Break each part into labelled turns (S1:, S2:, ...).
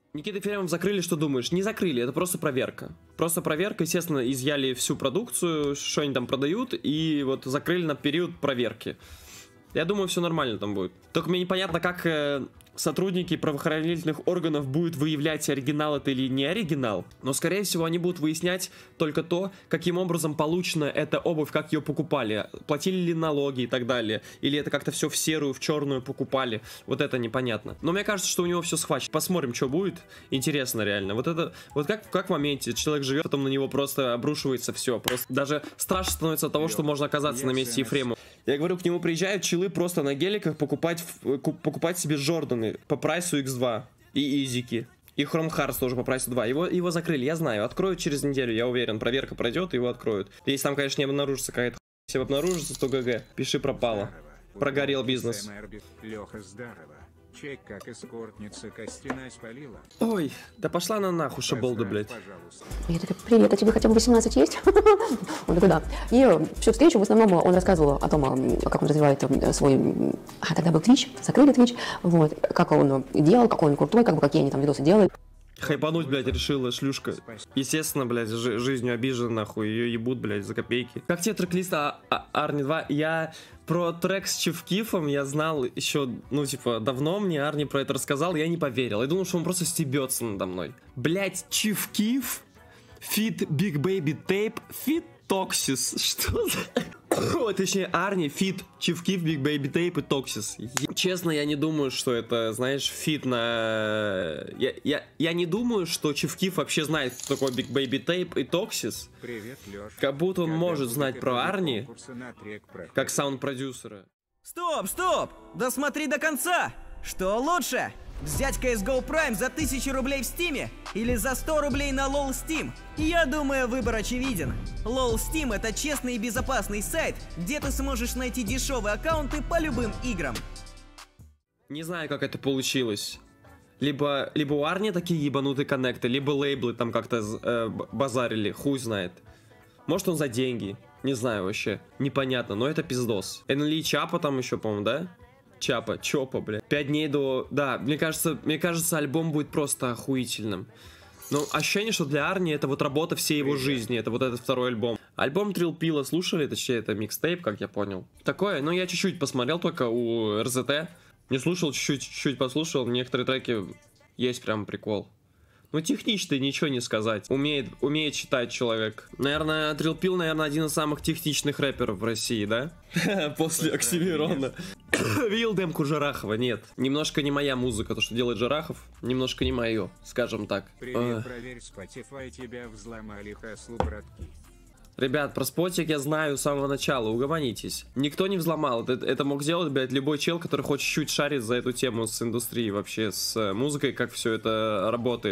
S1: Никита Ефремов закрыли, что думаешь? Не закрыли, это просто проверка. Просто проверка, естественно, изъяли всю продукцию, что они там продают, и вот закрыли на период проверки. Я думаю, все нормально там будет. Только мне непонятно, как сотрудники правоохранительных органов будут выявлять, оригинал это или не оригинал. Но, скорее всего, они будут выяснять только то, каким образом получена эта обувь, как ее покупали. Платили ли налоги и так далее. Или это как-то все в серую, в черную покупали. Вот это непонятно. Но мне кажется, что у него все схвачено. Посмотрим, что будет. Интересно реально. Вот это, вот как в моменте человек живет, потом на него просто обрушивается все. Просто даже страшно становится от того, что можно оказаться на месте Ефремова. Я говорю, к нему приезжают челы просто на геликах покупать себе Джорданы по прайсу X2 и Изики. И Chrome Hearts тоже по прайсу 2. Его закрыли, я знаю. Откроют через неделю, я уверен. Проверка пройдет, его откроют. Если там, конечно, не обнаружится какая-то хуйня. Если обнаружится, то ГГ. Пиши пропало. Прогорел бизнес.
S2: Леха, здорово. Чек, как эскортница Костина спалила.
S1: Ой, да пошла на нахуй, шаболда, блядь.
S3: Я такая, привет, а тебе хотя бы 18 есть? Он такой, да. И всю встречу в основном он рассказывал о том, как он развивает свой... тогда был Twitch, закрыли Twitch, вот, как он делал, какой он крутой, как бы, какие они там видосы делают.
S1: Хайпануть, блядь, решила шлюшка. Естественно, блядь, жизнью обижена, нахуй. Ее ебут, блядь, за копейки. Как тебе трек-лист Арни 2? Я про трек с Чевкифом я знал еще, ну, типа, давно мне Арни про это рассказал, я не поверил. Я думал, что он просто стебется надо мной. Блядь, Чевкиф, фит Big Baby Tape, фит Токсис. Что за... Точнее, Арни, фит, Чевкиф, Big Baby Tape и Токсис. Честно, я не думаю, что это, знаешь, фит на... Я не думаю, что Чевкиф вообще знает, кто такой Big Baby Tape и Токсис.
S2: Привет, Лёш.
S1: Как будто он может знать про Арни, как саунд-продюсера.
S4: Стоп, стоп! Досмотри до конца! Что лучше? Взять CSGO Prime за 1000 рублей в Стиме или за 100 рублей на LOL Steam? Я думаю, выбор очевиден. LOL Steam — это честный и безопасный сайт, где ты сможешь найти дешевые аккаунты по любым играм.
S1: Не знаю, как это получилось. Либо у Арни такие ебанутые коннекты, либо лейблы там как-то базарили, хуй знает. Может, он за деньги, не знаю вообще, непонятно, но это пиздос. NLE Чапа там еще, по-моему, да? Чопа, блядь. 5 дней до... Да, мне кажется, альбом будет просто охуительным. Но ощущение, что для Арни это вот работа всей его жизни. Это вот этот второй альбом. Альбом Trill Pilla слушали, точнее, это микстейп, как я понял. Такое, ну я чуть-чуть посмотрел только у РЗТ. Не слушал, чуть-чуть послушал. Некоторые треки есть прям прикол. Ну, технично ничего не сказать. Умеет читать человек. Наверное, Trill Pill, наверное, один из самых техничных рэперов в России, да? После Оксимирона. Видел демку Жарахова? Нет. Немножко не моя музыка, то, что делает Жарахов. Немножко не мое, скажем так.
S2: Привет, проверь, Spotify тебя взломали, хаслу, братки.
S1: Ребят, про спотик я знаю с самого начала, угомонитесь. Никто не взломал, это мог сделать, блядь, любой чел, который хоть чуть-чуть шарит за эту тему с индустрией вообще, с музыкой, как все это работает.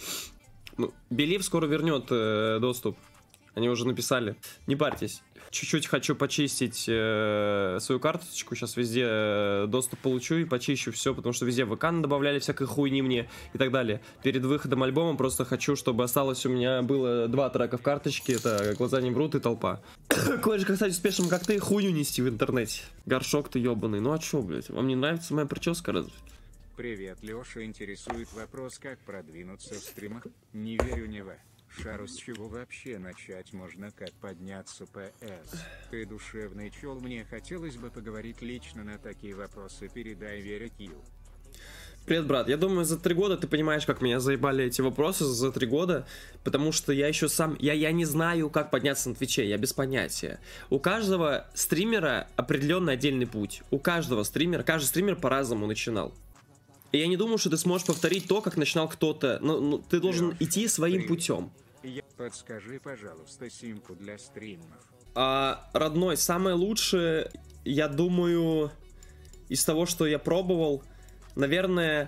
S1: Ну, Believe скоро вернет доступ, они уже написали, не парьтесь. Чуть-чуть хочу почистить свою карточку, сейчас везде доступ получу и почищу все, потому что везде ВК добавляли всякой хуйни мне и так далее. Перед выходом альбома просто хочу, чтобы осталось у меня было 2 трека в карточке, это «Глаза не врут» и «Толпа». Кое-же, кстати, успешным, как ты хуйню нести в интернете. Горшок ты ебаный, ну а чё, блядь, вам не нравится моя прическа разве?
S2: Привет, Лёша, интересует вопрос, как продвинуться в стримах. Не верю, не в. Шару, с чего вообще начать можно, как подняться ПС? Ты душевный чел, мне хотелось бы поговорить лично на такие вопросы, передай Вере Кью.
S1: Привет, брат. Я думаю, за 3 года ты понимаешь, как меня заебали эти вопросы за 3 года, потому что я еще сам, я не знаю, как подняться на Твиче, я без понятия. У каждого стримера определенный отдельный путь. У каждого стримера, каждый стример по-разному начинал. И я не думаю, что ты сможешь повторить то, как начинал кто-то. Ну, ты должен идти своим путем.
S2: Подскажи, пожалуйста, симку для стримов.
S1: Родной, самое лучшее, я думаю, из того, что я пробовал, наверное,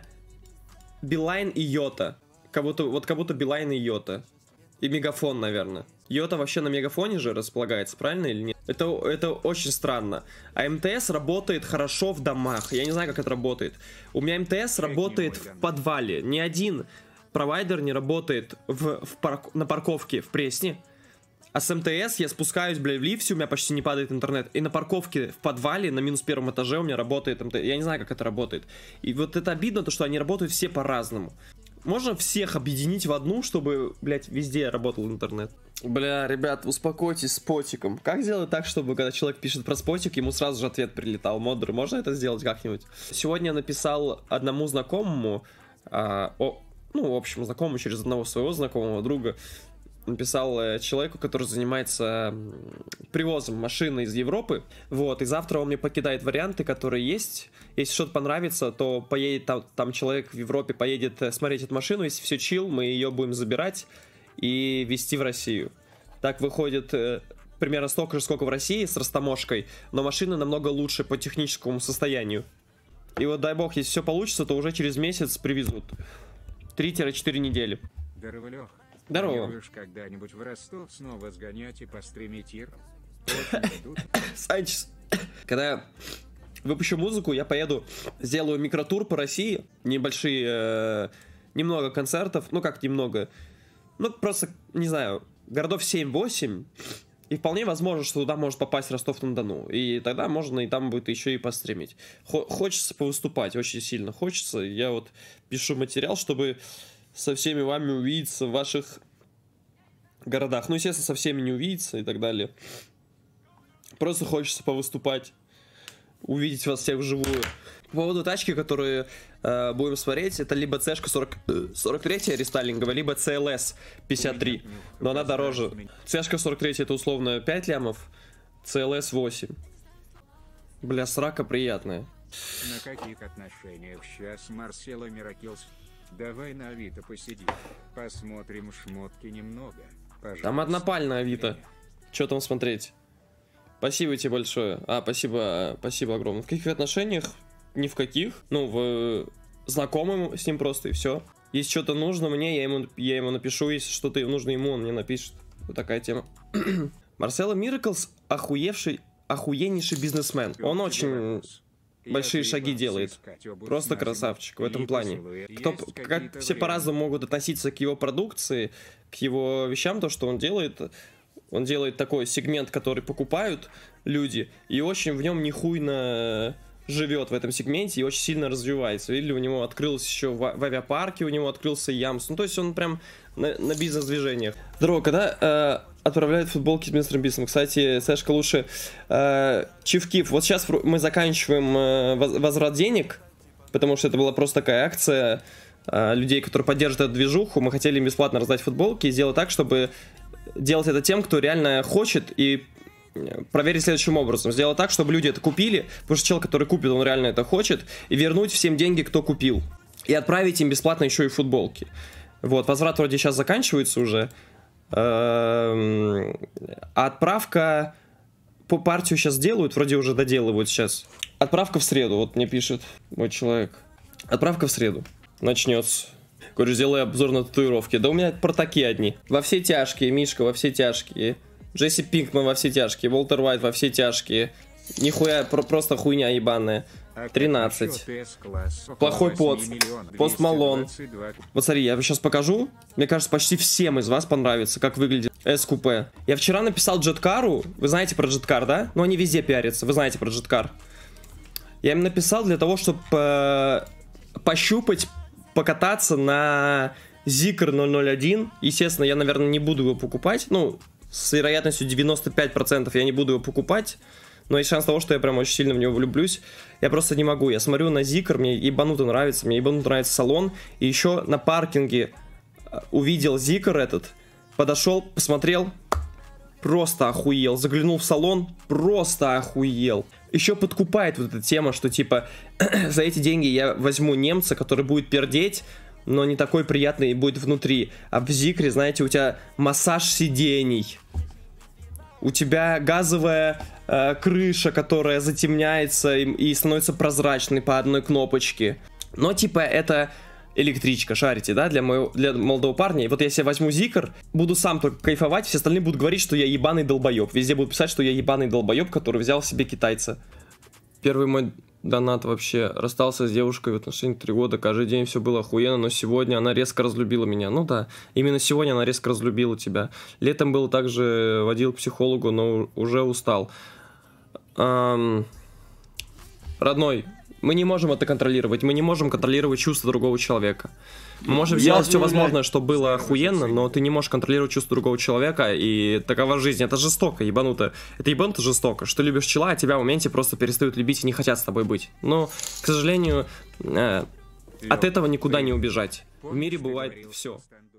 S1: Билайн и Йота. Как будто Билайн и Йота. И Мегафон, наверное. Йота вообще на Мегафоне же располагается, правильно или нет? Это очень странно. А МТС работает хорошо в домах. Я не знаю, как это работает. У меня МТС работает в подвале. Ни один провайдер не работает на парковке в Пресне. А с МТС я спускаюсь, блядь, в лифте, у меня почти не падает интернет. И на парковке в подвале на -1 этаже у меня работает МТС. Я не знаю, как это работает. И вот это обидно, то что они работают все по-разному. Можно всех объединить в одну, чтобы, блядь, везде работал интернет. Бля, ребят, успокойтесь с потиком. Как сделать так, чтобы когда человек пишет про спотик, ему сразу же ответ прилетал? Модеры, можно это сделать как-нибудь? Сегодня я написал одному знакомому, общему знакомому через одного своего знакомого друга, написал человеку, который занимается привозом машины из Европы. Вот, и завтра он мне покидает варианты, которые есть. Если что-то понравится, то поедет там человек в Европе, поедет смотреть эту машину. Если все чил, мы ее будем забирать и везти в Россию. Так выходит примерно столько же, сколько в России с растаможкой, но машины намного лучше по техническому состоянию. И вот дай бог, если все получится, то уже через месяц привезут. 3-4 недели.
S2: Здорово, Лёх.
S1: Здорово.
S2: Планируешь когда-нибудь в Ростов снова сгонять и постримить Ир? Очень ждут.
S1: Санчес, когда я выпущу музыку, я поеду, сделаю микротур по России, небольшие, немного концертов, ну как немного, ну просто, не знаю, городов 7-8, и вполне возможно, что туда может попасть Ростов-на-Дону, и тогда можно и там будет еще и постримить. Хочется повыступать, очень сильно хочется, я вот пишу материал, чтобы со всеми вами увидеться в ваших городах, ну естественно со всеми не увидеться и так далее. Просто хочется повыступать, увидеть вас всех вживую. По поводу тачки, которые будем смотреть, это либо C-шка 43 рестайлинговая, либо CLS 53, но она дороже. C-шка 43 это условно 5 лямов, CLS 8. Бля, срака приятная.
S2: На каких отношениях сейчас Марсело Миракилс? Давай на Авито посидим, посмотрим шмотки немного. Пожалуйста.
S1: Там однопальная Авито. Что там смотреть? Спасибо тебе большое. Спасибо огромное. В каких отношениях? Ни в каких. Ну, в знакомым с ним просто и все. Если что-то нужно мне, я ему напишу. Если что-то нужно ему, он мне напишет. Вот такая тема. Марсело Мираклс охуеннейший бизнесмен. Он очень большие шаги делает. Просто красавчик в этом плане. Все по-разному могут относиться к его продукции, к его вещам, то, что он делает. Он делает такой сегмент, который покупают люди, и очень в нем нихуйно живет в этом сегменте и очень сильно развивается. Видели, у него открылся еще в авиапарке, у него открылся Ямс. Ну, то есть он прям на бизнес-движениях. Здорово, когда отправляют футболки с мистером Бистом? Кстати, Сэшка лучше. Чифкиф, вот сейчас мы заканчиваем возврат денег, потому что это была просто такая акция людей, которые поддерживают эту движуху. Мы хотели им бесплатно раздать футболки и сделать так, чтобы делать это тем, кто реально хочет, и проверить следующим образом. Сделать так, чтобы люди это купили, потому что человек, который купит, он реально это хочет, и вернуть всем деньги, кто купил. И отправить им бесплатно еще и футболки. Вот, возврат вроде сейчас заканчивается уже. Отправка по партию сейчас делают, вроде уже доделывают сейчас. Отправка в среду, вот мне пишет мой человек. Отправка в среду начнется. Говорю, сделай обзор на татуировки. Да у меня про такие одни. Во все тяжкие, Мишка, во все тяжкие. Джесси Пинкман во все тяжкие. Уолтер Уайт во все тяжкие. Нихуя, просто хуйня ебаная. 13. Плохой пост. Пост Малон. Вот смотри, я сейчас покажу. Мне кажется, почти всем из вас понравится, как выглядит СКП. Я вчера написал Джеткару. Вы знаете про Джеткар, да? Ну, они везде пиарятся. Вы знаете про Джеткар. Я им написал для того, чтобы пощупать, покататься на Zikr 001. Естественно, я, наверное, не буду его покупать. Ну, с вероятностью 95% я не буду его покупать. Но есть шанс того, что я прям очень сильно в него влюблюсь. Я просто не могу. Я смотрю на Zikr, мне ебануто нравится. Мне ебануто нравится салон. И еще на паркинге увидел Zikr этот. Подошел, посмотрел. Просто охуел. Заглянул в салон. Просто охуел. Еще подкупает вот эта тема, что типа за эти деньги я возьму немца, который будет пердеть, но не такой приятный и будет внутри. А в Zikr, знаете, у тебя массаж сидений. У тебя газовая крыша, которая затемняется и становится прозрачной по одной кнопочке. Но типа это электричка, шарите, да, для молодого парня. И вот если я возьму Zikr, буду сам только кайфовать, все остальные будут говорить, что я ебаный долбоеб. Везде будут писать, что я ебаный долбоеб, который взял себе китайца. Первый мой донат вообще. Расстался с девушкой в отношении 3 года. Каждый день все было охуенно, но сегодня она резко разлюбила меня. Ну да, именно сегодня она резко разлюбила тебя. Летом был также, водил к психологу, но уже устал. Родной, Мы не можем это контролировать, мы не можем контролировать чувства другого человека. Мы можем сделать все возможное, чтобы было охуенно, но ты не можешь контролировать чувства другого человека, и такова жизнь. Это жестоко, ебануто. Это ебануто жестоко, что любишь чела, а тебя в моменте просто перестают любить и не хотят с тобой быть. Но, к сожалению, от этого никуда не убежать. В мире бывает все.